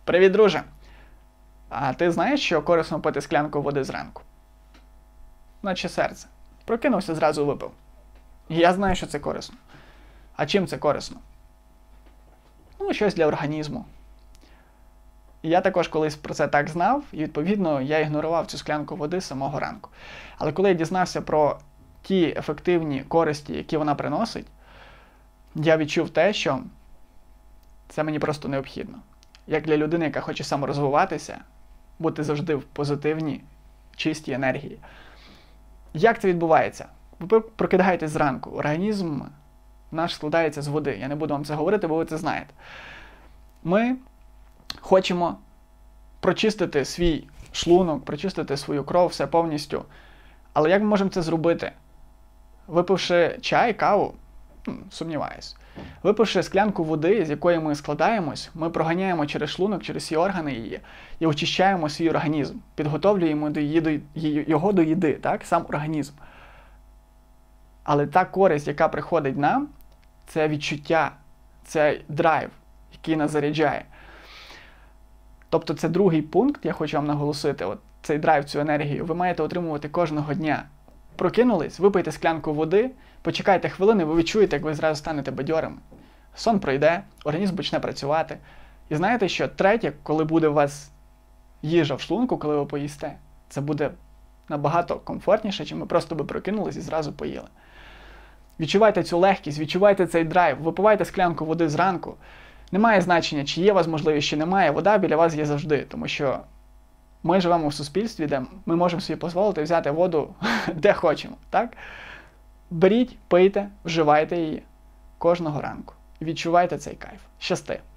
Привіт, друже! А ти знаєш, що корисно пити склянку води зранку? Наче серце. Прокинувся, зразу випив. І я знаю, що це корисно. А чим це корисно? Ну, щось для організму. І я також колись про це так знав, і, відповідно, я ігнорував цю склянку води з самого ранку. Але коли я дізнався про ті ефективні користі, які вона приносить, я відчув те, що це мені просто необхідно. Як для людини, яка хоче саморозвиватися, бути завжди в позитивній, чистій енергії. Як це відбувається? Ви прокидаєтесь зранку, організм наш складається з води. Я не буду вам це говорити, бо ви це знаєте. Ми хочемо прочистити свій шлунок, прочистити свою кров, все повністю. Але як ми можемо це зробити? Випивши чай, каву? Сумніваюсь. Випивши склянку води, з якої ми складаємось, ми проганяємо через шлунок, через всі органи її і очищаємо свій організм, підготовлюємо його до їди, так? Сам організм. Але та користь, яка приходить нам, це відчуття, це драйв, який нас заряджає. Тобто це другий пункт, я хочу вам наголосити, от цей драйв, цю енергію ви маєте отримувати кожного дня. Прокинулись, випийте склянку води, почекайте хвилини, ви відчуєте, як ви зразу станете бадьорими. Сон пройде, організм почне працювати. І знаєте, що третє, коли буде у вас їжа в шлунку, коли ви поїсте, це буде набагато комфортніше, чим ви просто би прокинулись і зразу поїли. Відчувайте цю легкість, відчувайте цей драйв, випивайте склянку води зранку. Немає значення, чи є у вас можливість, чи немає, вода біля вас є завжди, тому що ми живемо в суспільстві, де ми можемо собі дозволити взяти воду де хочемо, так? Беріть, пийте, вживайте її кожного ранку. І відчувайте цей кайф. Щасти!